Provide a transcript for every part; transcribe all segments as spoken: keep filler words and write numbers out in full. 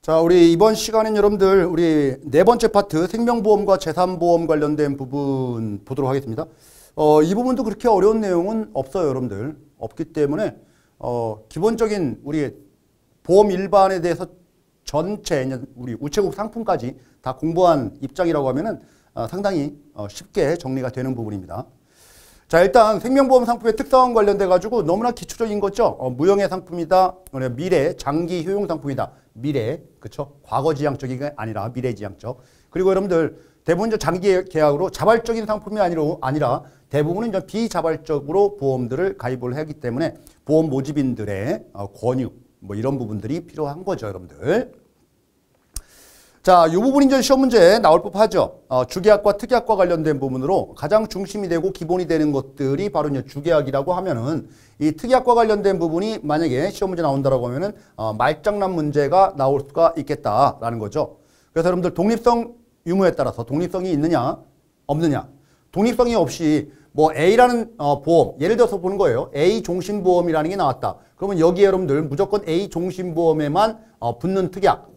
자, 우리 이번 시간엔 여러분들 우리 네 번째 파트 생명보험과 재산보험 관련된 부분 보도록 하겠습니다. 어, 이 부분도 그렇게 어려운 내용은 없어요, 여러분들. 없기 때문에 어, 기본적인 우리 보험 일반에 대해서 전체 우리 우체국 상품까지 다 공부한 입장이라고 하면은 어, 상당히 어, 쉽게 정리가 되는 부분입니다. 자, 일단 생명보험 상품의 특성 관련돼 가지고 너무나 기초적인 거죠. 어, 무형의 상품이다. 미래 장기 효용 상품이다. 미래, 그렇죠? 과거지향적이 아니라 미래지향적. 그리고 여러분들 대부분 이제 장기 계약으로 자발적인 상품이 아니라, 아니라 대부분은 이제 비자발적으로 보험들을 가입을 하기 때문에 보험 모집인들의 어, 권유 뭐 이런 부분들이 필요한 거죠, 여러분들. 자, 이 부분이 이제 시험 문제에 나올 법하죠. 어, 주계약과 특약과 관련된 부분으로 가장 중심이 되고 기본이 되는 것들이 바로 이제 주계약이라고 하면은 이 특약과 관련된 부분이 만약에 시험 문제 나온다라고 하면은 어, 말장난 문제가 나올 수가 있겠다라는 거죠. 그래서 여러분들 독립성 유무에 따라서 독립성이 있느냐 없느냐. 독립성이 없이 뭐 A라는 어, 보험, 예를 들어서 보는 거예요. A 종신보험이라는 게 나왔다. 그러면 여기에 여러분들 무조건 A 종신보험에만 어, 붙는 특약.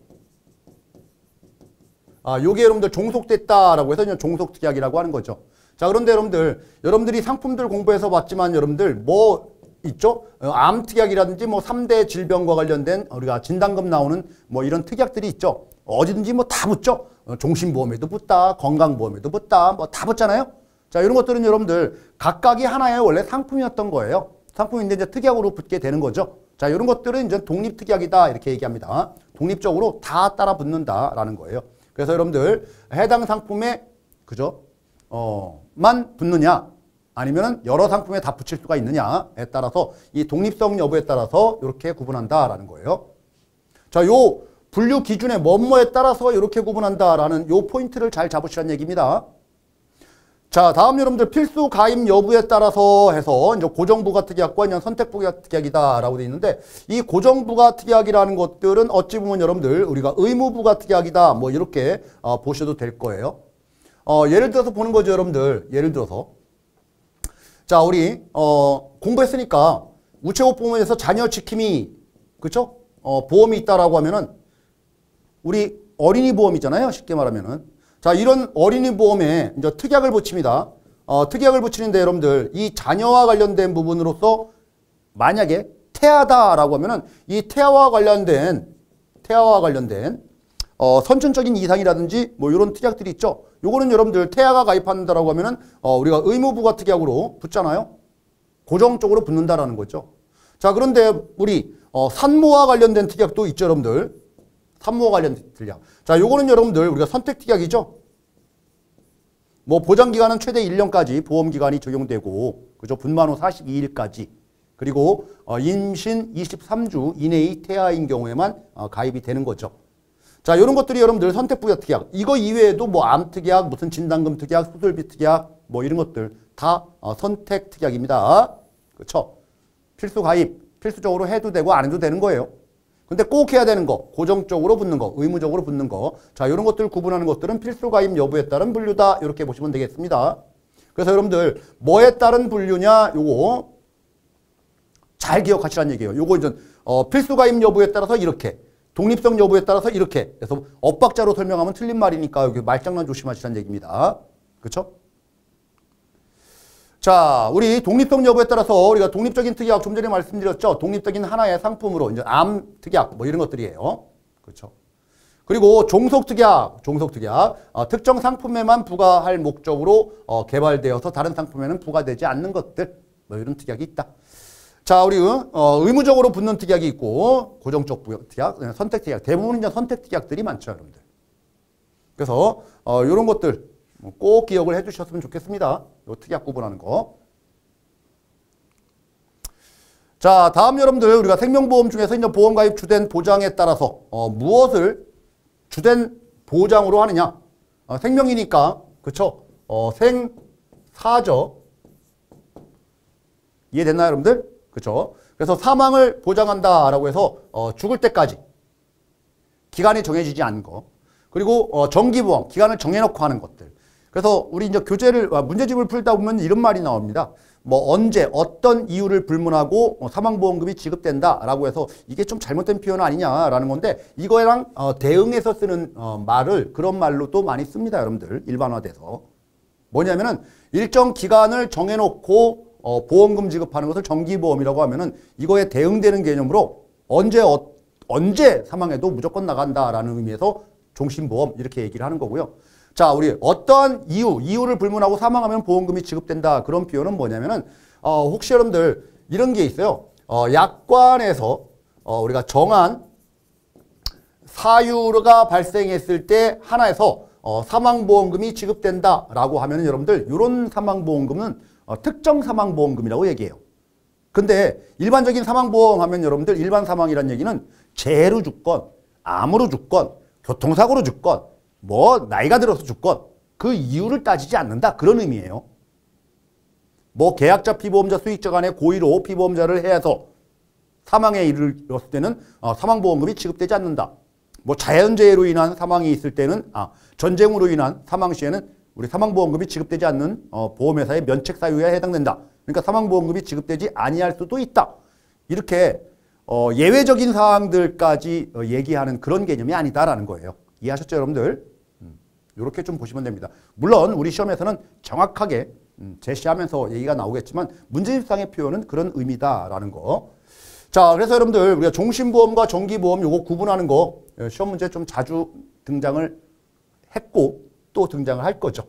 아, 요게 여러분들 종속됐다라고 해서 종속특약이라고 하는 거죠. 자, 그런데 여러분들, 여러분들이 상품들 공부해서 봤지만 여러분들 뭐 있죠? 어, 암특약이라든지 뭐 삼 대 질병과 관련된 우리가 진단금 나오는 뭐 이런 특약들이 있죠. 어디든지 뭐 다 붙죠. 어, 종신보험에도 붙다, 건강보험에도 붙다, 뭐 다 붙잖아요. 자, 이런 것들은 여러분들 각각이 하나의 원래 상품이었던 거예요. 상품인데 이제 특약으로 붙게 되는 거죠. 자, 이런 것들은 이제 독립특약이다 이렇게 얘기합니다. 독립적으로 다 따라 붙는다라는 거예요. 그래서 여러분들 해당 상품에 그죠? 어, 만 붙느냐 아니면 여러 상품에 다 붙일 수가 있느냐에 따라서 이 독립성 여부에 따라서 이렇게 구분한다라는 거예요. 자, 요 분류 기준의 뭐뭐에 따라서 이렇게 구분한다라는 요 포인트를 잘 잡으시라는 얘기입니다. 자, 다음 여러분들 필수 가입 여부에 따라서 해서 이제 고정부가특약과 이제 선택부가특약이다라고 되어 있는데 이 고정부가특약이라는 것들은 어찌 보면 여러분들 우리가 의무부가특약이다 뭐 이렇게 어, 보셔도 될 거예요. 어, 예를 들어서 보는 거죠, 여러분들. 예를 들어서 자, 우리 어, 공부했으니까 우체국 보험에서 자녀 지킴이 그렇죠? 어, 보험이 있다라고 하면은 우리 어린이 보험이잖아요, 쉽게 말하면은. 자, 이런 어린이 보험에 이제 특약을 붙입니다. 어, 특약을 붙이는데 여러분들 이 자녀와 관련된 부분으로서 만약에 태아다라고 하면은 이 태아와 관련된 태아와 관련된 어, 선천적인 이상이라든지 뭐 이런 특약들이 있죠. 요거는 여러분들 태아가 가입한다라고 하면은 어, 우리가 의무부가 특약으로 붙잖아요. 고정적으로 붙는다라는 거죠. 자, 그런데 우리 어, 산모와 관련된 특약도 있죠, 여러분들. 산모와 관련된 특약. 자, 요거는 여러분들 우리가 선택특약이죠. 뭐 보장기간은 최대 일 년까지 보험기간이 적용되고 그죠? 분만 후 사십이 일까지 그리고 어, 임신 이십삼 주 이내의 태아인 경우에만 어, 가입이 되는 거죠. 자, 이런 것들이 여러분들 선택부가특약. 이거 이외에도 뭐 암특약, 무슨 진단금 특약, 수술비 특약 뭐 이런 것들 다 어, 선택특약입니다. 그렇죠? 필수 가입, 필수적으로 해도 되고 안 해도 되는 거예요. 근데 꼭 해야 되는 거, 고정적으로 붙는 거, 의무적으로 붙는 거. 자, 이런 것들 구분하는 것들은 필수 가입 여부에 따른 분류다. 이렇게 보시면 되겠습니다. 그래서 여러분들 뭐에 따른 분류냐? 요거 잘 기억하시라는 얘기예요. 요거 이제 어, 필수 가입 여부에 따라서 이렇게, 독립성 여부에 따라서 이렇게. 그래서 엇박자로 설명하면 틀린 말이니까 여기 말장난 조심하시라는 얘기입니다. 그렇죠? 자, 우리 독립성 여부에 따라서 우리가 독립적인 특약 좀 전에 말씀드렸죠. 독립적인 하나의 상품으로 이제 암 특약 뭐 이런 것들이에요. 그렇죠? 그리고 종속 특약, 종속 특약 어, 특정 상품에만 부과할 목적으로 어, 개발되어서 다른 상품에는 부과되지 않는 것들 뭐 이런 특약이 있다. 자, 우리 어, 의무적으로 붙는 특약이 있고 고정적 특약, 선택 특약 대부분은 이제 선택 특약들이 많죠, 여러분들. 그래서 어, 이런 것들 꼭 기억을 해주셨으면 좋겠습니다. 요 특약 구분하는 거. 자, 다음 여러분들 우리가 생명보험 중에서 이제 보험가입 주된 보장에 따라서 어, 무엇을 주된 보장으로 하느냐? 어, 생명이니까 그렇죠? 어, 생사죠. 이해됐나요, 여러분들? 그렇죠? 그래서 사망을 보장한다라고 해서 어, 죽을 때까지 기간이 정해지지 않은 거. 그리고 어, 정기보험 기간을 정해놓고 하는 것들. 그래서 우리 이제 교재를 문제집을 풀다 보면 이런 말이 나옵니다. 뭐 언제 어떤 이유를 불문하고 어, 사망보험금이 지급된다라고 해서 이게 좀 잘못된 표현 아니냐라는 건데 이거랑 어, 대응해서 쓰는 어, 말을 그런 말로 또 많이 씁니다. 여러분들 일반화돼서 뭐냐면은 일정 기간을 정해놓고 어, 보험금 지급하는 것을 정기보험이라고 하면은 이거에 대응되는 개념으로 언제 어, 언제 사망해도 무조건 나간다라는 의미에서 종신보험 이렇게 얘기를 하는 거고요. 자, 우리 어떠한 이유, 이유를 불문하고 사망하면 보험금이 지급된다. 그런 표현은 뭐냐면은 어, 혹시 여러분들 이런 게 있어요. 어, 약관에서 어, 우리가 정한 사유가 발생했을 때 하나에서 어, 사망보험금이 지급된다라고 하면은 여러분들 이런 사망보험금은 어, 특정 사망보험금이라고 얘기해요. 근데 일반적인 사망보험 하면 여러분들 일반 사망이란 얘기는 재해로 죽건 암으로 죽건 교통사고로 죽건 뭐 나이가 들어서 죽건 그 이유를 따지지 않는다. 그런 의미예요. 뭐 계약자 피보험자 수익자 간의 고의로 피보험자를 해서 사망에 이르렀을 때는 어, 사망보험금이 지급되지 않는다. 뭐 자연재해로 인한 사망이 있을 때는 아 전쟁으로 인한 사망 시에는 우리 사망보험금이 지급되지 않는 어, 보험회사의 면책 사유에 해당된다. 그러니까 사망보험금이 지급되지 아니할 수도 있다. 이렇게 어, 예외적인 사항들까지 어, 얘기하는 그런 개념이 아니다라는 거예요. 이해하셨죠, 여러분들? 음, 이렇게 좀 보시면 됩니다. 물론 우리 시험에서는 정확하게 음, 제시하면서 얘기가 나오겠지만 문제집상의 표현은 그런 의미다라는 거. 자, 그래서 여러분들 우리가 종신보험과 정기보험 요거 구분하는 거 시험 문제 좀 자주 등장을 했고 또 등장을 할 거죠.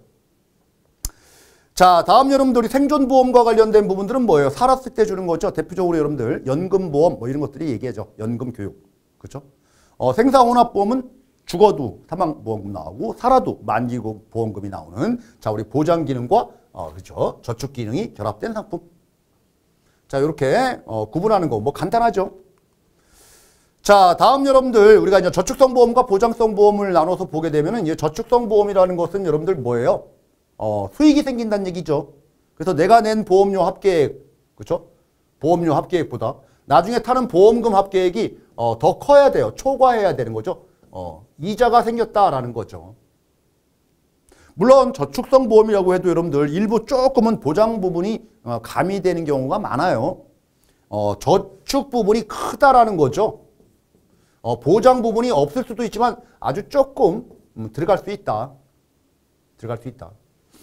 자, 다음 여러분들이 생존보험과 관련된 부분들은 뭐예요? 살았을 때 주는 거죠. 대표적으로 여러분들 연금보험 뭐 이런 것들이 얘기하죠. 연금교육. 그렇죠? 어, 생사혼합보험은 죽어도 사망보험금 나오고 살아도 만기보험금이 나오는 자, 우리 보장기능과 어, 그렇죠. 저축기능이 결합된 상품. 자, 이렇게 어, 구분하는 거 뭐 간단하죠. 자, 다음 여러분들 우리가 이제 저축성 보험과 보장성 보험을 나눠서 보게 되면은 이 저축성 보험이라는 것은 여러분들 뭐예요? 어, 수익이 생긴다는 얘기죠. 그래서 내가 낸 보험료 합계액, 그렇죠? 보험료 합계액보다 나중에 타는 보험금 합계액이 어, 더 커야 돼요. 초과해야 되는 거죠. 어, 이자가 생겼다라는 거죠. 물론 저축성 보험이라고 해도 여러분들 일부 조금은 보장 부분이 어, 가미되는 경우가 많아요. 어, 저축 부분이 크다라는 거죠. 어, 보장 부분이 없을 수도 있지만 아주 조금 음, 들어갈 수 있다. 들어갈 수 있다.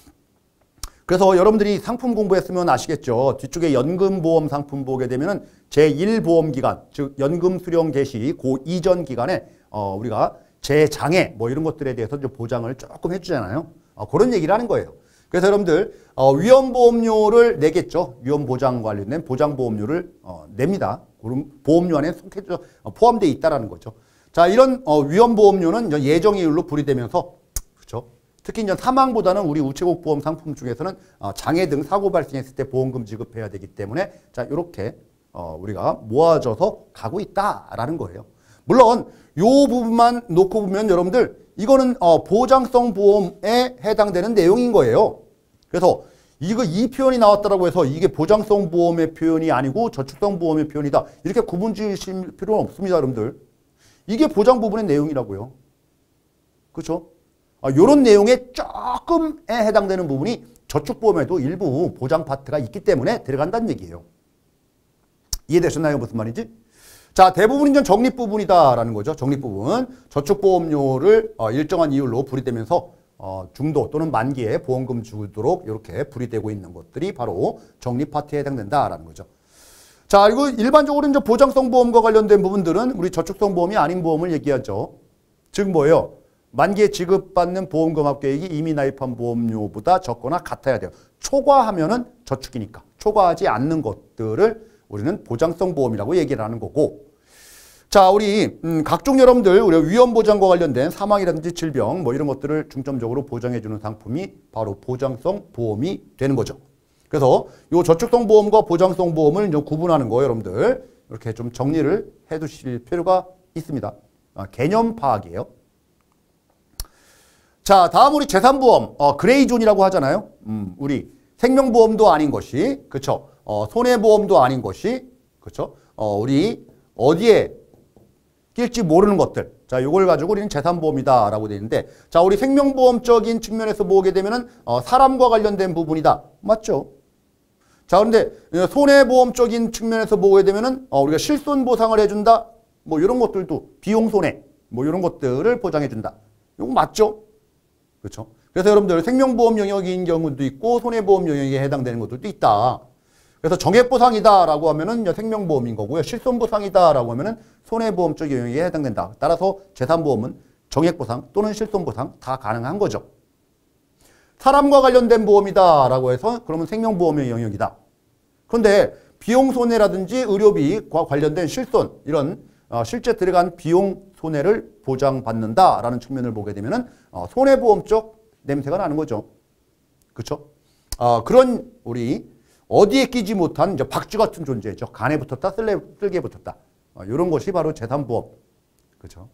그래서 여러분들이 상품 공부했으면 아시겠죠. 뒤쪽에 연금보험 상품 보게 되면은 제일 보험기간, 즉 연금 수령 개시 그 이전 기간에 어, 우리가 재장애 뭐 이런 것들에 대해서 좀 보장을 조금 해주잖아요. 어, 그런 얘기를 하는 거예요. 그래서 여러분들 어, 위험보험료를 내겠죠. 위험보장 관련된 보장보험료를 어, 냅니다. 그럼 보험료 안에 속해져 어, 포함되어 있다라는 거죠. 자, 이런 어, 위험보험료는 예정이율로 분리되면서 그렇죠. 특히 이제 사망보다는 우리 우체국 보험 상품 중에서는 어, 장애 등 사고 발생했을 때 보험금 지급해야 되기 때문에 자, 이렇게 어, 우리가 모아져서 가고 있다라는 거예요. 물론 요 부분만 놓고 보면 여러분들 이거는 어, 보장성 보험에 해당되는 내용인 거예요. 그래서 이거 이 표현이 나왔다라고 해서 이게 보장성 보험의 표현이 아니고 저축성 보험의 표현이다. 이렇게 구분 지으실 필요는 없습니다, 여러분들. 이게 보장 부분의 내용이라고요. 그렇죠? 아, 이런 내용에 조금에 해당되는 부분이 저축보험에도 일부 보장 파트가 있기 때문에 들어간다는 얘기예요. 이해되셨나요? 무슨 말인지? 자, 대부분이 전 적립 부분이다라는 거죠. 적립 부분. 저축보험료를 어, 일정한 이율로 분리되면서 어, 중도 또는 만기에 보험금 주도록 이렇게 분리되고 있는 것들이 바로 적립 파트에 해당된다라는 거죠. 자, 그리고 일반적으로 이제 보장성 보험과 관련된 부분들은 우리 저축성 보험이 아닌 보험을 얘기하죠. 즉 뭐예요? 만기에 지급받는 보험금 합계액이 이미 나입한 보험료보다 적거나 같아야 돼요. 초과하면은 저축이니까. 초과하지 않는 것들을 우리는 보장성 보험이라고 얘기를 하는 거고. 자, 우리 음, 각종 여러분들 우리 위험보장과 관련된 사망이라든지 질병 뭐 이런 것들을 중점적으로 보장해주는 상품이 바로 보장성 보험이 되는 거죠. 그래서 이 저축성 보험과 보장성 보험을 이제 구분하는 거 여러분들 이렇게 좀 정리를 해두실 필요가 있습니다. 아, 개념 파악이에요. 자, 다음 우리 재산보험, 어, 그레이존이라고 하잖아요. 음, 우리 생명보험도 아닌 것이, 그쵸? 어, 손해보험도 아닌 것이, 그쵸? 어, 우리 어디에 낄지 모르는 것들. 자, 요걸 가지고 우리는 재산보험이다라고 되어 있는데, 자, 우리 생명보험적인 측면에서 보게 되면은, 어, 사람과 관련된 부분이다. 맞죠? 자, 그런데 손해보험적인 측면에서 보게 되면은 어, 우리가 실손보상을 해준다. 뭐 이런 것들도 비용 손해 뭐 이런 것들을 보장해준다. 이거 맞죠? 그렇죠? 그래서 여러분들 생명보험 영역인 경우도 있고 손해보험 영역에 해당되는 것들도 있다. 그래서 정액보상이다라고 하면은 생명보험인 거고요. 실손보상이다라고 하면은 손해보험 쪽 영역에 해당된다. 따라서 재산보험은 정액보상 또는 실손보상 다 가능한 거죠. 사람과 관련된 보험이다라고 해서 그러면 생명보험의 영역이다. 그런데 비용 손해라든지 의료비와 관련된 실손 이런 어, 실제 들어간 비용 손해를 보장받는다라는 측면을 보게 되면은 어, 손해보험 쪽 냄새가 나는 거죠. 그렇죠? 어, 그런 우리 어디에 끼지 못한 이제 박쥐 같은 존재죠. 간에 붙었다, 쓸래, 쓸개 붙었다. 어, 이런 것이 바로 재산보험. 그렇죠?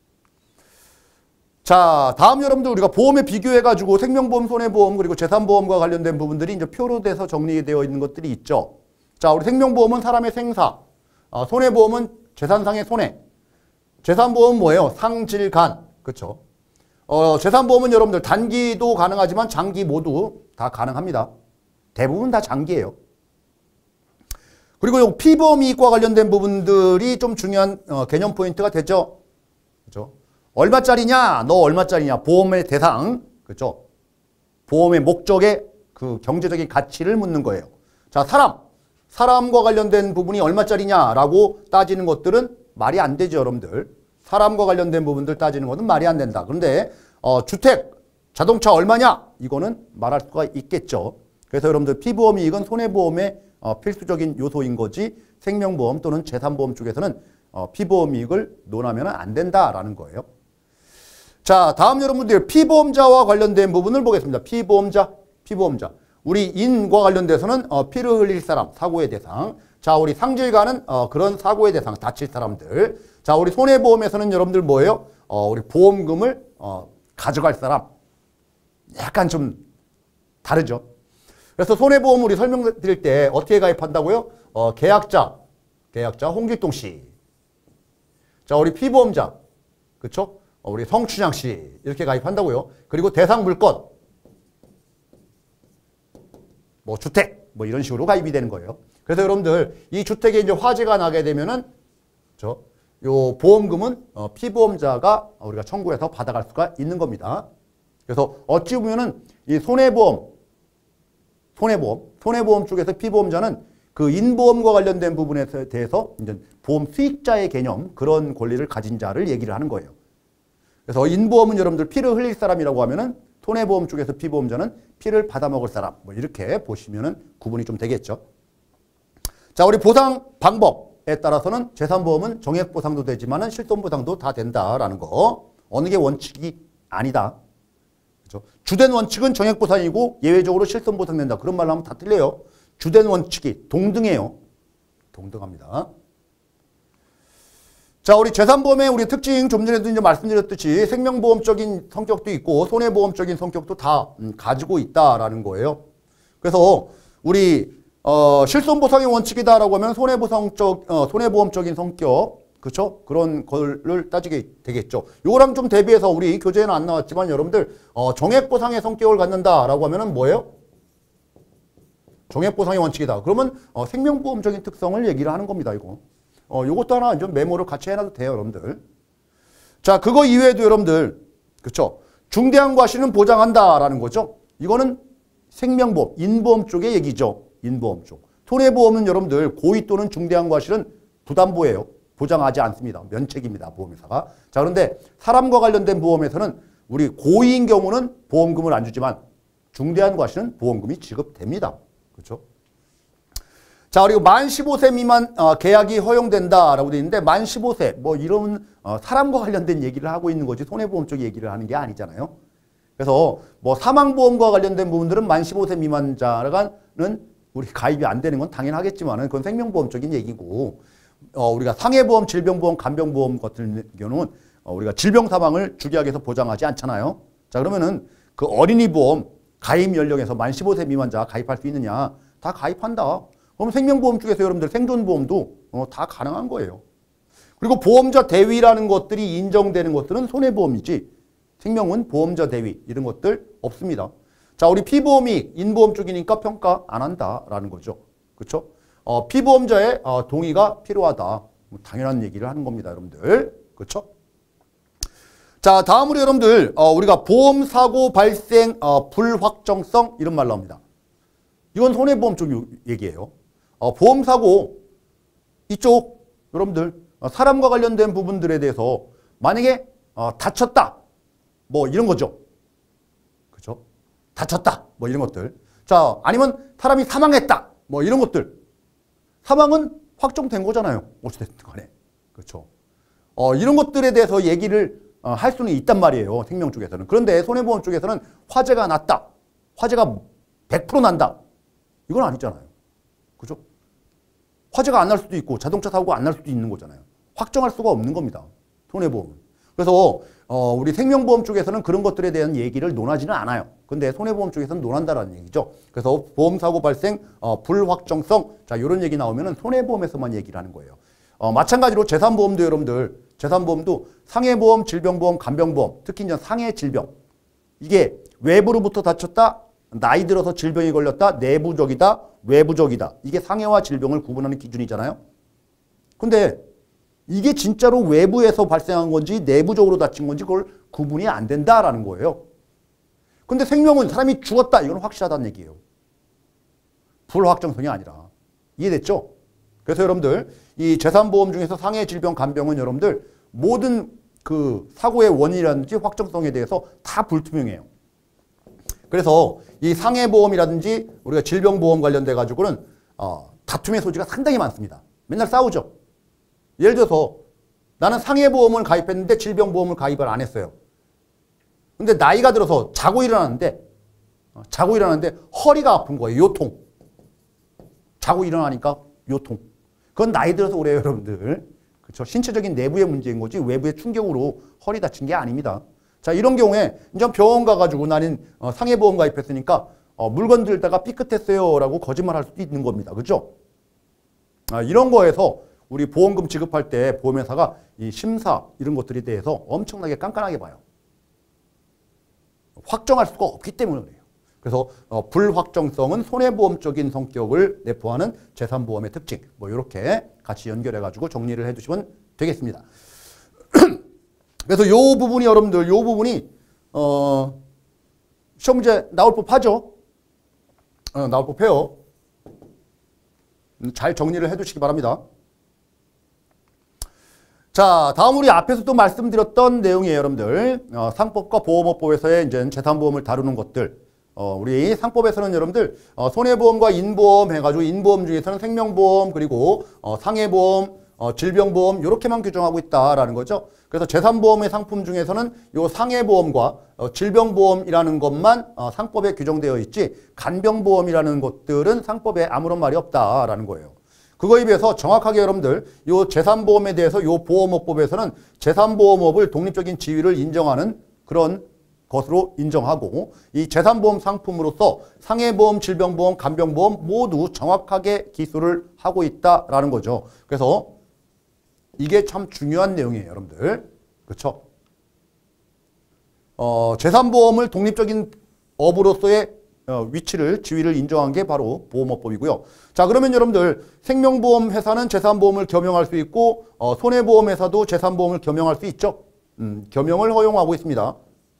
자, 다음 여러분들 우리가 보험에 비교해가지고 생명보험, 손해보험 그리고 재산보험과 관련된 부분들이 이제 표로 돼서 정리되어 있는 것들이 있죠. 자, 우리 생명보험은 사람의 생사, 어, 손해보험은 재산상의 손해, 재산보험은 뭐예요? 상질간. 그렇죠? 어, 재산보험은 여러분들 단기도 가능하지만 장기 모두 다 가능합니다. 대부분 다 장기예요. 그리고 피보험 이익과 관련된 부분들이 좀 중요한 어, 개념 포인트가 되죠. 그렇죠? 얼마짜리냐? 너 얼마짜리냐? 보험의 대상, 그렇죠? 보험의 목적의 그 경제적인 가치를 묻는 거예요. 자, 사람, 사람과 관련된 부분이 얼마짜리냐라고 따지는 것들은 말이 안 되죠, 여러분들. 사람과 관련된 부분들 따지는 것은 말이 안 된다. 그런데 어, 주택, 자동차 얼마냐? 이거는 말할 수가 있겠죠. 그래서 여러분들 피보험 이익은 손해보험의 어, 필수적인 요소인 거지 생명보험 또는 재산보험 쪽에서는 어, 피보험 이익을 논하면 안 된다라는 거예요. 자, 다음 여러분들 피보험자와 관련된 부분을 보겠습니다. 피보험자, 피보험자. 우리 인과 관련돼서는 어, 피를 흘릴 사람, 사고의 대상. 자, 우리 상질가는 어, 그런 사고의 대상, 다칠 사람들. 자, 우리 손해보험에서는 여러분들 뭐예요? 어, 우리 보험금을 어, 가져갈 사람. 약간 좀 다르죠. 그래서 손해보험 우리 설명드릴 때 어떻게 가입한다고요? 어, 계약자, 계약자 홍길동 씨. 자, 우리 피보험자, 그쵸? 어, 우리 성춘향 씨 이렇게 가입한다고요. 그리고 대상 물건, 뭐 주택, 뭐 이런 식으로 가입이 되는 거예요. 그래서 여러분들 이 주택에 이제 화재가 나게 되면은 저 요 보험금은 어, 피보험자가 우리가 청구해서 받아갈 수가 있는 겁니다. 그래서 어찌 보면은 이 손해보험, 손해보험, 손해보험 쪽에서 피보험자는 그 인보험과 관련된 부분에 대해서 이제 보험 수익자의 개념 그런 권리를 가진 자를 얘기를 하는 거예요. 그래서 인보험은 여러분들 피를 흘릴 사람이라고 하면은 손해보험 쪽에서 피보험자는 피를 받아먹을 사람 뭐 이렇게 보시면은 구분이 좀 되겠죠. 자, 우리 보상 방법에 따라서는 재산보험은 정액보상도 되지만은 실손보상도 다 된다라는 거. 어느 게 원칙이 아니다. 그렇죠? 주된 원칙은 정액보상이고 예외적으로 실손보상 된다. 그런 말로 하면 다 틀려요. 주된 원칙이 동등해요. 동등합니다. 자, 우리 재산보험의 우리 특징 좀 전에도 이제 말씀드렸듯이 생명보험적인 성격도 있고 손해보험적인 성격도 다 음, 가지고 있다라는 거예요. 그래서 우리 어, 실손보상의 원칙이다라고 하면 손해보상적 어, 손해보험적인 성격, 그렇죠? 그런 거를 따지게 되겠죠. 요거랑 좀 대비해서 우리 교재에는 안 나왔지만 여러분들 어, 정액보상의 성격을 갖는다라고 하면은 뭐예요? 정액보상의 원칙이다. 그러면 어, 생명보험적인 특성을 얘기를 하는 겁니다. 이거. 어, 요것도 하나 좀 메모를 같이 해놔도 돼요, 여러분들. 자, 그거 이외에도 여러분들, 그쵸? 중대한 과실은 보장한다라는 거죠. 이거는 생명보험, 인보험 쪽의 얘기죠. 인보험 쪽. 손해보험은 여러분들 고의 또는 중대한 과실은 부담보예요. 보장하지 않습니다. 면책입니다, 보험회사가. 자, 그런데 사람과 관련된 보험에서는 우리 고의인 경우는 보험금을 안 주지만 중대한 과실은 보험금이 지급됩니다. 그렇죠? 자, 그리고 만 십오 세 미만 어, 계약이 허용된다라고 되어 있는데 만 십오 세 뭐 이런 어, 사람과 관련된 얘기를 하고 있는 거지 손해보험 쪽 얘기를 하는 게 아니잖아요. 그래서 뭐 사망보험과 관련된 부분들은 만 십오 세 미만자는 우리 가입이 안 되는 건 당연하겠지만은 그건 생명보험적인 얘기고 어, 우리가 상해보험, 질병보험, 간병보험 같은 경우는 어, 우리가 질병 사망을 주계약에서 보장하지 않잖아요. 자, 그러면은 그 어린이 보험 가입 연령에서 만 십오 세 미만자 가입할 수 있느냐? 다 가입한다. 그럼 생명보험 쪽에서 여러분들 생존보험도 어, 다 가능한 거예요. 그리고 보험자 대위라는 것들이 인정되는 것들은 손해보험이지 생명은 보험자 대위 이런 것들 없습니다. 자, 우리 피보험이 인보험 쪽이니까 평가 안 한다라는 거죠. 그렇죠? 어, 피보험자의 어, 동의가 필요하다. 뭐 당연한 얘기를 하는 겁니다, 여러분들. 그렇죠? 자, 다음으로 여러분들 어, 우리가 보험사고 발생 어, 불확정성 이런 말 나옵니다. 이건 손해보험 쪽 얘기예요. 어, 보험사고 이쪽 여러분들 어, 사람과 관련된 부분들에 대해서 만약에 어, 다쳤다 뭐 이런 거죠. 그렇죠? 다쳤다 뭐 이런 것들. 자, 아니면 사람이 사망했다 뭐 이런 것들. 사망은 확정된 거잖아요. 어찌됐든 간에. 그렇죠? 어, 이런 것들에 대해서 얘기를 어, 할 수는 있단 말이에요. 생명 쪽에서는. 그런데 손해보험 쪽에서는 화재가 났다. 화재가 백 퍼센트 난다. 이건 아니잖아요. 그죠? 화재가 안 날 수도 있고 자동차 사고가 안 날 수도 있는 거잖아요. 확정할 수가 없는 겁니다. 손해보험은. 그래서 어, 우리 생명보험 쪽에서는 그런 것들에 대한 얘기를 논하지는 않아요. 근데 손해보험 쪽에서는 논한다라는 얘기죠. 그래서 보험사고 발생 어, 불확정성 자 이런 얘기 나오면은 손해보험에서만 얘기를 하는 거예요. 어, 마찬가지로 재산보험도 여러분들 재산보험도 상해보험, 질병보험, 간병보험 특히 이제 상해질병 이게 외부로부터 다쳤다 나이 들어서 질병이 걸렸다 내부적이다 외부적이다 이게 상해와 질병을 구분하는 기준이잖아요. 근데 이게 진짜로 외부에서 발생한 건지 내부적으로 다친 건지 그걸 구분이 안 된다라는 거예요. 근데 생명은 사람이 죽었다 이건 확실하다는 얘기예요. 불확정성이 아니라. 이해됐죠? 그래서 여러분들 이 재산보험 중에서 상해, 질병, 간병은 여러분들 모든 그 사고의 원인이라든지 확정성에 대해서 다 불투명해요. 그래서 이 상해보험이라든지 우리가 질병보험 관련돼 가지고는 어, 다툼의 소지가 상당히 많습니다. 맨날 싸우죠. 예를 들어서 나는 상해보험을 가입했는데 질병보험을 가입을 안 했어요. 근데 나이가 들어서 자고 일어나는데 어, 자고 일어나는데 허리가 아픈 거예요. 요통. 자고 일어나니까 요통. 그건 나이 들어서 그래요, 여러분들. 그렇죠? 신체적인 내부의 문제인 거지 외부의 충격으로 허리 다친 게 아닙니다. 자, 이런 경우에 이제 병원 가가지고 나는 어, 상해보험 가입했으니까 어, 물건 들다가 삐끗했어요 라고 거짓말 할 수도 있는 겁니다. 그렇죠? 아, 이런 거에서 우리 보험금 지급할 때 보험회사가 이 심사 이런 것들에 대해서 엄청나게 깐깐하게 봐요. 확정할 수가 없기 때문에 그래요. 그래서 어, 불확정성은 손해보험적인 성격을 내포하는 재산보험의 특징. 뭐 이렇게 같이 연결해가지고 정리를 해주시면 되겠습니다. 그래서 요 부분이 여러분들 요 부분이 어, 시험 문제 나올 법하죠. 어, 나올 법해요. 잘 정리를 해두시기 바랍니다. 자, 다음 우리 앞에서 또 말씀드렸던 내용이에요, 여러분들. 어, 상법과 보험업법에서의 이제 재산보험을 다루는 것들. 어, 우리 상법에서는 여러분들 어, 손해보험과 인보험 해가지고 인보험 중에서는 생명보험 그리고 어, 상해보험, 어, 질병보험 이렇게만 규정하고 있다라는 거죠. 그래서 재산보험의 상품 중에서는 요 상해보험과 어, 질병보험이라는 것만 어, 상법에 규정되어 있지 간병보험이라는 것들은 상법에 아무런 말이 없다라는 거예요. 그거에 비해서 정확하게 여러분들 요 재산보험에 대해서 요 보험업법에서는 재산보험업을 독립적인 지위를 인정하는 그런 것으로 인정하고 이 재산보험 상품으로서 상해보험, 질병보험, 간병보험 모두 정확하게 기술을 하고 있다라는 거죠. 그래서 이게 참 중요한 내용이에요, 여러분들. 그렇죠? 어, 재산보험을 독립적인 업으로서의 어, 위치를, 지위를 인정한 게 바로 보험업법이고요. 자, 그러면 여러분들 생명보험 회사는 재산보험을 겸용할 수 있고 어, 손해보험 회사도 재산보험을 겸용할 수 있죠. 음, 겸용을 허용하고 있습니다.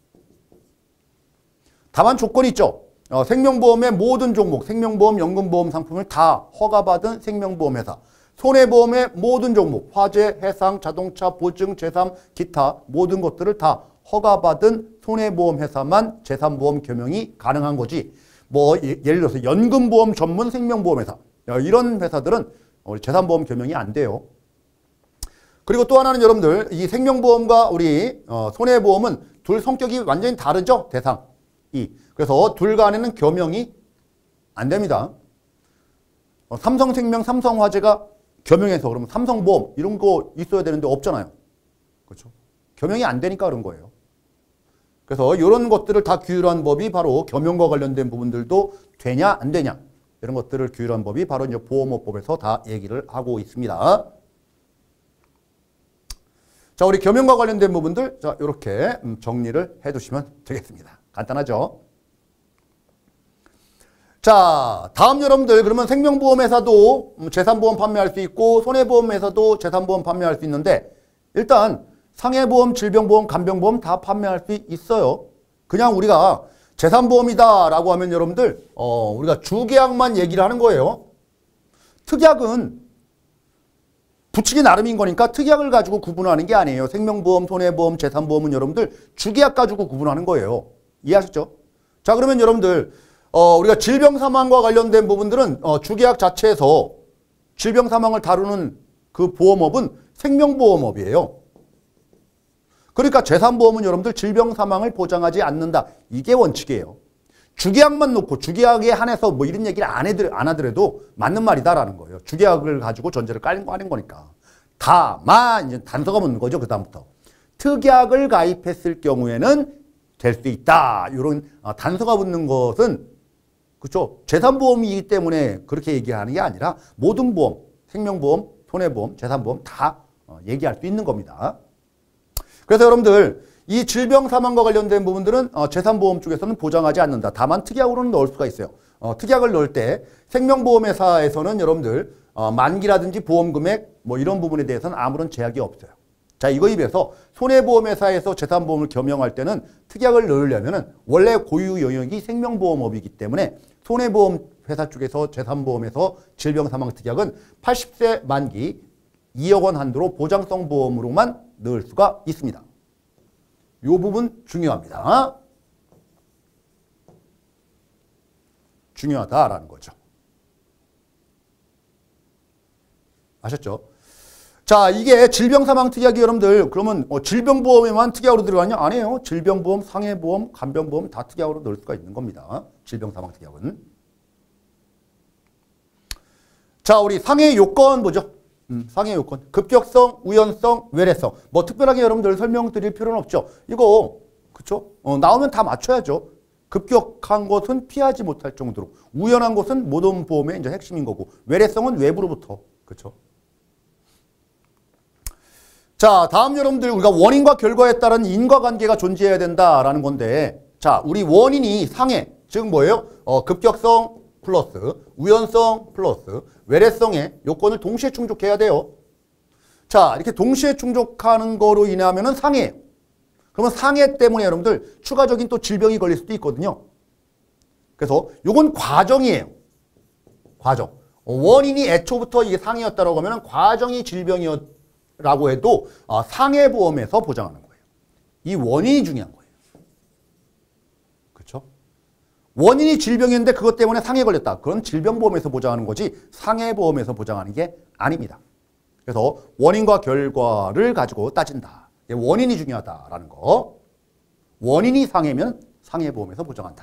다만 조건이 있죠. 어, 생명보험의 모든 종목, 생명보험, 연금보험 상품을 다 허가받은 생명보험 회사. 손해보험의 모든 종목, 화재, 해상, 자동차, 보증, 재산, 기타 모든 것들을 다 허가받은 손해보험 회사만 재산보험 겸용이 가능한 거지. 뭐 예를 들어서 연금보험 전문 생명보험 회사 이런 회사들은 우리 재산보험 겸용이 안 돼요. 그리고 또 하나는 여러분들 이 생명보험과 우리 어, 손해보험은 둘 성격이 완전히 다르죠. 대상. 이. 그래서 둘 간에는 겸용이 안 됩니다. 어, 삼성생명, 삼성화재가 겸용해서 그러면 삼성보험 이런 거 있어야 되는데 없잖아요. 그렇죠? 겸용이 안 되니까 그런 거예요. 그래서 이런 것들을 다 규율한 법이 바로 겸용과 관련된 부분들도 되냐 안 되냐 이런 것들을 규율한 법이 바로 이제 보험업법에서 다 얘기를 하고 있습니다. 자, 우리 겸용과 관련된 부분들 자 이렇게 정리를 해두시면 되겠습니다. 간단하죠? 자, 다음 여러분들 그러면 생명보험회사도 재산보험 판매할 수 있고 손해보험회사도 재산보험 판매할 수 있는데 일단 상해보험, 질병보험, 간병보험 다 판매할 수 있어요. 그냥 우리가 재산보험이다 라고 하면 여러분들 어, 우리가 주계약만 얘기를 하는 거예요. 특약은 붙이기 나름인 거니까 특약을 가지고 구분하는 게 아니에요. 생명보험, 손해보험, 재산보험은 여러분들 주계약 가지고 구분하는 거예요. 이해하셨죠? 자, 그러면 여러분들 어, 우리가 질병사망과 관련된 부분들은 어, 주계약 자체에서 질병사망을 다루는 그 보험업은 생명보험업이에요. 그러니까 재산보험은 여러분들 질병사망을 보장하지 않는다. 이게 원칙이에요. 주계약만 놓고 주계약에 한해서 뭐 이런 얘기를 안, 해드, 안 하더라도 맞는 말이다라는 거예요. 주계약을 가지고 전제를 깔는 거 하는 거니까. 다만 이제 단서가 묻는 거죠. 그 다음부터. 특약을 가입했을 경우에는 될 수 있다. 이런 단서가 붙는 것은 그렇죠. 재산보험이기 때문에 그렇게 얘기하는 게 아니라 모든 보험, 생명보험, 손해보험, 재산보험 다 얘기할 수 있는 겁니다. 그래서 여러분들 이 질병사망과 관련된 부분들은 재산보험 쪽에서는 보장하지 않는다. 다만 특약으로는 넣을 수가 있어요. 어, 특약을 넣을 때 생명보험회사에서는 여러분들 어, 만기라든지 보험금액 뭐 이런 부분에 대해서는 아무런 제약이 없어요. 자, 이거에 비해서 손해보험회사에서 재산보험을 겸용할 때는 특약을 넣으려면 원래 고유 영역이 생명보험업이기 때문에 손해보험회사 쪽에서 재산보험에서 질병사망 특약은 팔십 세 만기 이억 원 한도로 보장성 보험으로만 넣을 수가 있습니다. 이 부분 중요합니다. 중요하다라는 거죠. 아셨죠? 자, 이게 질병사망 특약이 여러분들 그러면 어, 질병보험에만 특약으로 들어가냐? 아니에요. 질병보험, 상해보험, 간병보험 다 특약으로 넣을 수가 있는 겁니다. 질병사망 특약은. 자, 우리 상해 요건 보죠. 음, 상해 요건. 급격성, 우연성, 외래성. 뭐 특별하게 여러분들 설명드릴 필요는 없죠. 이거 그쵸? 어, 나오면 다 맞춰야죠. 급격한 것은 피하지 못할 정도로. 우연한 것은 모든 보험의 이제 핵심인 거고. 외래성은 외부로부터. 그쵸? 자, 다음 여러분들 우리가 원인과 결과에 따른 인과관계가 존재해야 된다라는 건데 자, 우리 원인이 상해, 즉 뭐예요? 어, 급격성 플러스 우연성 플러스 외래성의 요건을 동시에 충족해야 돼요. 자, 이렇게 동시에 충족하는 거로 인하면은 상해예요. 그러면 상해 때문에 여러분들 추가적인 또 질병이 걸릴 수도 있거든요. 그래서 요건 과정이에요. 과정. 원인이 애초부터 이게 상해였다라고 하면은 과정이 질병이었 라고 해도 어, 상해보험에서 보장하는 거예요. 이 원인이 중요한 거예요. 그렇죠? 원인이 질병이었는데 그것 때문에 상해 걸렸다. 그건 질병보험에서 보장하는 거지 상해보험에서 보장하는 게 아닙니다. 그래서 원인과 결과를 가지고 따진다. 원인이 중요하다라는 거. 원인이 상해면 상해보험에서 보장한다.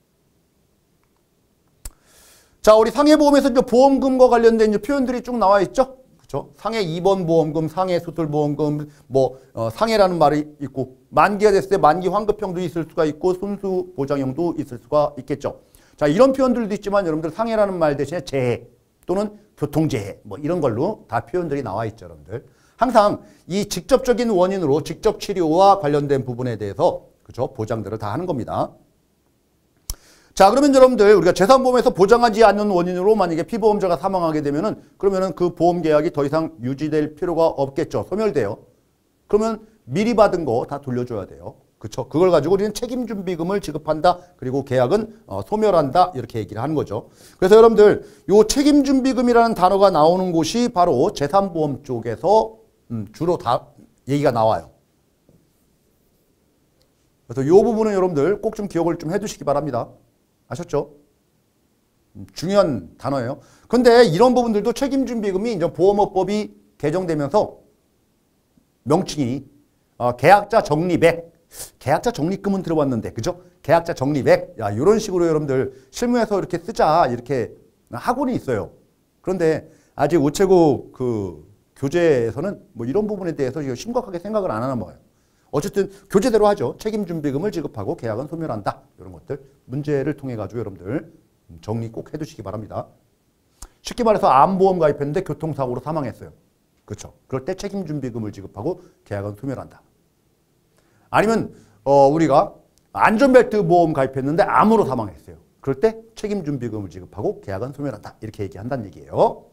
자, 우리 상해보험에서 이제 보험금과 관련된 이제 표현들이 쭉 나와 있죠. 그렇죠? 상해 입원 보험금, 상해 수술 보험금, 뭐 어, 상해라는 말이 있고 만기가 됐을 때 만기 환급형도 있을 수가 있고 순수 보장형도 있을 수가 있겠죠. 자, 이런 표현들도 있지만 여러분들 상해라는 말 대신에 재해 또는 교통재해 뭐 이런 걸로 다 표현들이 나와 있죠, 여러분들. 항상 이 직접적인 원인으로 직접 치료와 관련된 부분에 대해서 그렇죠? 보장들을 다 하는 겁니다. 자, 그러면 여러분들 우리가 재산보험에서 보장하지 않는 원인으로 만약에 피보험자가 사망하게 되면은 그러면은 그 보험 계약이 더 이상 유지될 필요가 없겠죠. 소멸돼요. 그러면 미리 받은 거 다 돌려줘야 돼요. 그렇죠? 그걸 가지고 우리는 책임준비금을 지급한다. 그리고 계약은 어, 소멸한다. 이렇게 얘기를 하는 거죠. 그래서 여러분들 요 책임준비금이라는 단어가 나오는 곳이 바로 재산보험 쪽에서 음, 주로 다 얘기가 나와요. 그래서 요 부분은 여러분들 꼭 좀 기억을 좀 해두시기 바랍니다. 아셨죠? 중요한 단어예요. 근데 이런 부분들도 책임준비금이 이제 보험업법이 개정되면서 명칭이 어, 계약자 적립액, 계약자 적립금은 들어봤는데, 그죠? 계약자 적립액, 야, 이런 식으로 여러분들 실무에서 이렇게 쓰자 이렇게 하고는 있어요. 그런데 아직 우체국 그 교재에서는 뭐 이런 부분에 대해서 심각하게 생각을 안 하나 봐요. 어쨌든 교재대로 하죠. 책임준비금을 지급하고 계약은 소멸한다. 이런 것들 문제를 통해 가지고 여러분들 정리 꼭 해두시기 바랍니다. 쉽게 말해서 암보험 가입했는데 교통사고로 사망했어요. 그렇죠. 그럴 때 책임준비금을 지급하고 계약은 소멸한다. 아니면 어, 우리가 안전벨트 보험 가입했는데 암으로 사망했어요. 그럴 때 책임준비금을 지급하고 계약은 소멸한다. 이렇게 얘기한다는 얘기예요.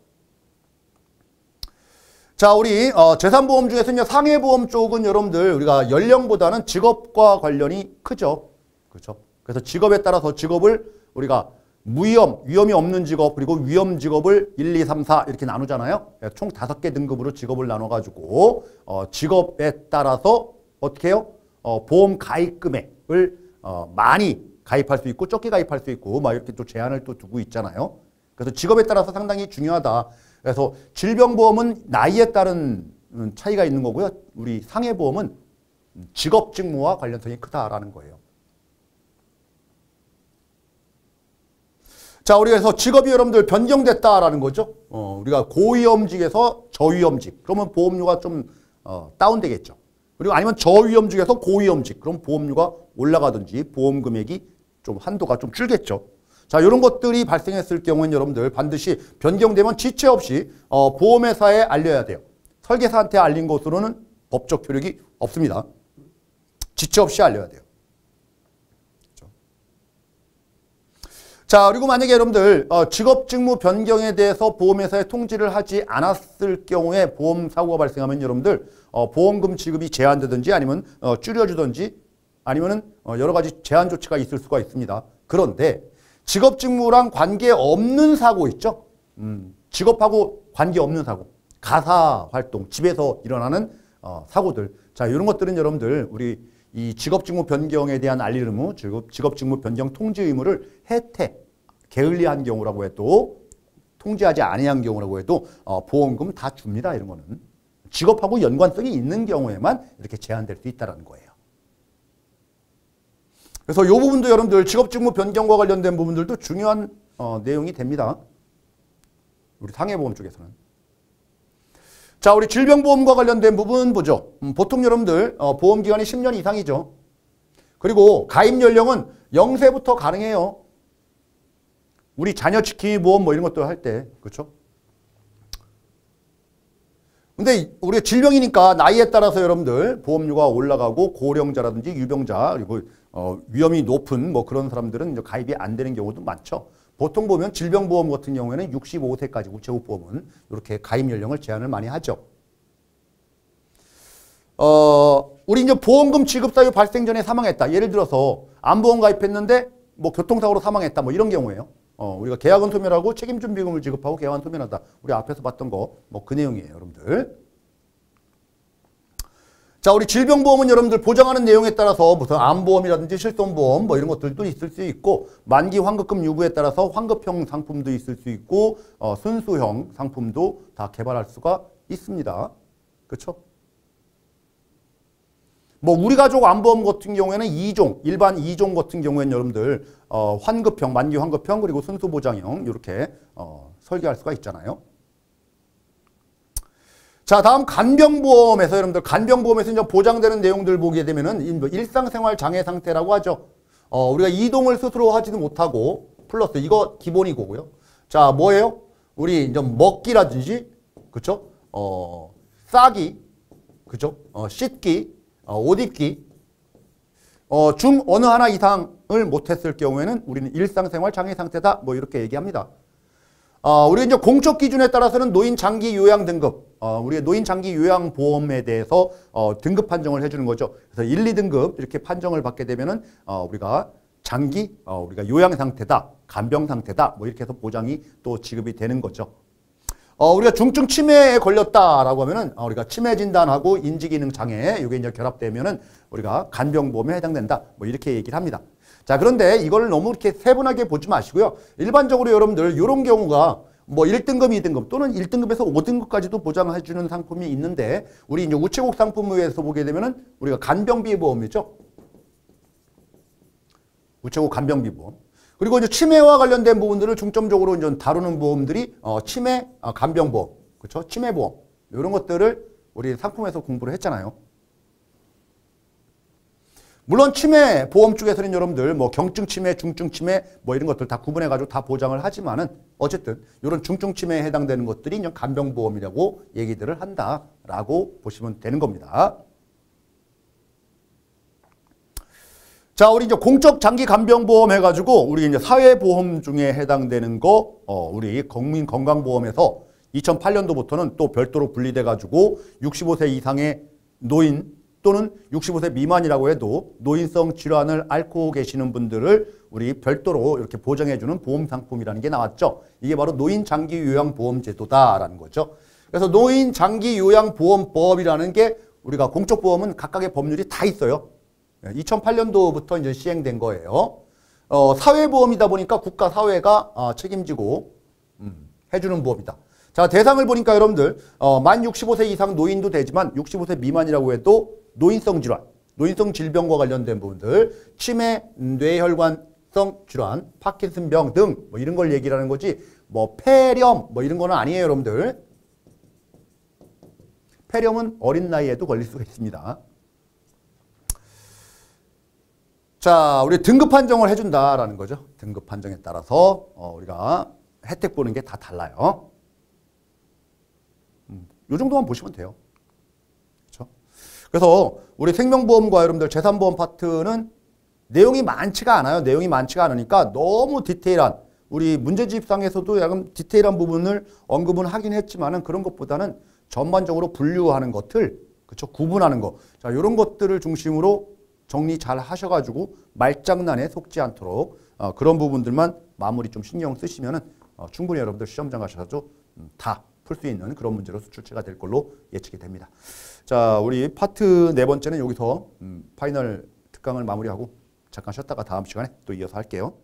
자, 우리 어, 재산보험 중에서는요, 상해보험 쪽은 여러분들 우리가 연령보다는 직업과 관련이 크죠. 그렇죠? 그래서 직업에 따라서 직업을 우리가 무위험, 위험이 없는 직업, 그리고 위험 직업을 일, 이, 삼, 사 이렇게 나누잖아요. 총 다섯 개 등급으로 직업을 나눠가지고 어, 직업에 따라서 어떻게 해요? 어, 보험 가입 금액을 어, 많이 가입할 수 있고 적게 가입할 수 있고 막 이렇게 또 제한을 또 두고 있잖아요. 그래서 직업에 따라서 상당히 중요하다. 그래서 질병보험은 나이에 따른 차이가 있는 거고요. 우리 상해보험은 직업 직무와 관련성이 크다라는 거예요. 자, 우리가 그래서 직업이 여러분들 변경됐다라는 거죠. 어, 우리가 고위험직에서 저위험직. 그러면 보험료가 좀 어, 다운되겠죠. 그리고 아니면 저위험직에서 고위험직. 그럼 보험료가 올라가든지 보험 금액이 좀 한도가 좀 줄겠죠. 자, 이런 것들이 발생했을 경우에는 여러분들 반드시 변경되면 지체 없이 어, 보험회사에 알려야 돼요. 설계사한테 알린 것으로는 법적 효력이 없습니다. 지체 없이 알려야 돼요. 그렇죠? 자, 그리고 만약에 여러분들 어, 직업직무 변경에 대해서 보험회사에 통지를 하지 않았을 경우에 보험사고가 발생하면 여러분들 어, 보험금 지급이 제한되든지 아니면 어, 줄여주든지 아니면은 어, 여러 가지 제한 조치가 있을 수가 있습니다. 그런데 직업직무랑 관계없는 사고 있죠? 음, 직업하고 관계없는 사고. 가사 활동, 집에서 일어나는 어, 사고들. 자, 이런 것들은 여러분들 우리 이 직업직무 변경에 대한 알릴 의무, 직업직무 변경 통지 의무를 혜택, 게을리한 경우라고 해도 통지하지 아니한 경우라고 해도 어, 보험금 다 줍니다. 이런 거는. 직업하고 연관성이 있는 경우에만 이렇게 제한될 수 있다는 거예요. 그래서 이 부분도 여러분들 직업직무 변경과 관련된 부분들도 중요한 어, 내용이 됩니다. 우리 상해보험 쪽에서는. 자, 우리 질병보험과 관련된 부분 보죠. 음, 보통 여러분들 어, 보험기간이 십 년 이상이죠. 그리고 가입 연령은 영 세부터 가능해요. 우리 자녀지킴이 보험 뭐 이런 것도 할 때. 그렇죠? 근데 우리가 질병이니까 나이에 따라서 여러분들 보험료가 올라가고 고령자라든지 유병자 그리고 어, 위험이 높은 뭐 그런 사람들은 이제 가입이 안 되는 경우도 많죠. 보통 보면 질병보험 같은 경우에는 육십오 세까지 우체국 보험은 이렇게 가입 연령을 제한을 많이 하죠. 어, 우리 이제 보험금 지급 사유 발생 전에 사망했다. 예를 들어서 암보험 가입했는데 뭐 교통사고로 사망했다. 뭐 이런 경우에요. 어, 우리가 계약은 소멸하고 책임준비금을 지급하고 계약은 소멸한다. 우리 앞에서 봤던 거 뭐 그 내용이에요, 여러분들. 자, 우리 질병보험은 여러분들 보장하는 내용에 따라서 무슨 암보험이라든지 실손보험 뭐 이런 것들도 있을 수 있고 만기 환급금 유무에 따라서 환급형 상품도 있을 수 있고 어, 순수형 상품도 다 개발할 수가 있습니다. 그렇죠? 뭐 우리 가족 암보험 같은 경우에는 이 종, 일반 이 종 같은 경우에는 여러분들 어, 환급형, 만기 환급형 그리고 순수보장형 이렇게 어, 설계할 수가 있잖아요. 자, 다음 간병보험에서 여러분들 간병보험에서 이제 보장되는 내용들 보게 되면은 일상생활 장애 상태라고 하죠. 어, 우리가 이동을 스스로 하지도 못하고 플러스 이거 기본이고요. 자, 뭐예요? 우리 이제 먹기라든지 그쵸? 어, 싸기, 그죠? 어, 씻기, 어, 옷 입기, 어, 중 어느 하나 이상을 못했을 경우에는 우리는 일상생활 장애 상태다. 뭐 이렇게 얘기합니다. 어, 우리 이제 공적 기준에 따라서는 노인 장기 요양 등급, 어, 우리가 노인 장기 요양 보험에 대해서 어, 등급 판정을 해주는 거죠. 그래서 일, 이 등급 이렇게 판정을 받게 되면은 어, 우리가 장기, 어, 우리가 요양 상태다, 간병 상태다, 뭐 이렇게 해서 보장이 또 지급이 되는 거죠. 어, 우리가 중증 치매에 걸렸다라고 하면은 어, 우리가 치매 진단하고 인지기능 장애 이게 이제 결합되면은 우리가 간병보험에 해당된다, 뭐 이렇게 얘기를 합니다. 자, 그런데 이걸 너무 이렇게 세분하게 보지 마시고요. 일반적으로 여러분들 이런 경우가 뭐 일 등급, 이 등급 또는 일 등급에서 오 등급까지도 보장해 주는 상품이 있는데 우리 이제 우체국 상품에서 보게 되면은 우리가 간병비 보험이죠. 우체국 간병비 보험. 그리고 이제 치매와 관련된 부분들을 중점적으로 이제 다루는 보험들이 어, 치매, 어, 간병보험, 그렇죠? 치매보험 이런 것들을 우리 상품에서 공부를 했잖아요. 물론 치매 보험 쪽에서는 여러분들 뭐 경증 치매, 중증 치매 뭐 이런 것들 다 구분해 가지고 다 보장을 하지만은 어쨌든 이런 중증 치매에 해당되는 것들이 이제 간병보험이라고 얘기들을 한다라고 보시면 되는 겁니다. 자, 우리 이제 공적 장기 간병보험 해가지고 우리 이제 사회보험 중에 해당되는 거, 어, 우리 국민건강보험에서 이천팔 년도부터는 또 별도로 분리돼가지고 육십오 세 이상의 노인 또는 육십오 세 미만이라고 해도 노인성 질환을 앓고 계시는 분들을 우리 별도로 이렇게 보장해주는 보험 상품이라는 게 나왔죠. 이게 바로 노인 장기 요양 보험 제도다라는 거죠. 그래서 노인 장기 요양 보험법이라는 게 우리가 공적 보험은 각각의 법률이 다 있어요. 이천팔 년도부터 이제 시행된 거예요. 어, 사회보험이다 보니까 국가 사회가 어, 책임지고 음, 해주는 보험이다. 자, 대상을 보니까 여러분들 어, 만 육십오 세 이상 노인도 되지만 육십오 세 미만이라고 해도 노인성 질환, 노인성 질병과 관련된 부분들, 치매, 뇌혈관성 질환, 파킨슨병 등 뭐 이런 걸 얘기하는 거지 뭐 폐렴 뭐 이런 거는 아니에요, 여러분들. 폐렴은 어린 나이에도 걸릴 수가 있습니다. 자, 우리 등급 판정을 해준다라는 거죠. 등급 판정에 따라서 어, 우리가 혜택 보는 게 다 달라요. 음, 요 정도만 보시면 돼요. 그렇죠? 그래서 우리 생명보험과 여러분들 재산보험 파트는 내용이 많지가 않아요. 내용이 많지가 않으니까 너무 디테일한, 우리 문제집상에서도 약간 디테일한 부분을 언급은 하긴 했지만은 그런 것보다는 전반적으로 분류하는 것들, 그렇죠? 구분하는 거. 자, 이런 것들을 중심으로 정리 잘 하셔가지고 말장난에 속지 않도록 어, 그런 부분들만 마무리 좀 신경 쓰시면은 어, 충분히 여러분들 시험장 가셔서 음, 다 풀 수 있는 그런 문제로 출제가 될 걸로 예측이 됩니다. 자, 우리 파트 네 번째는 여기서 음, 파이널 특강을 마무리하고 잠깐 쉬었다가 다음 시간에 또 이어서 할게요.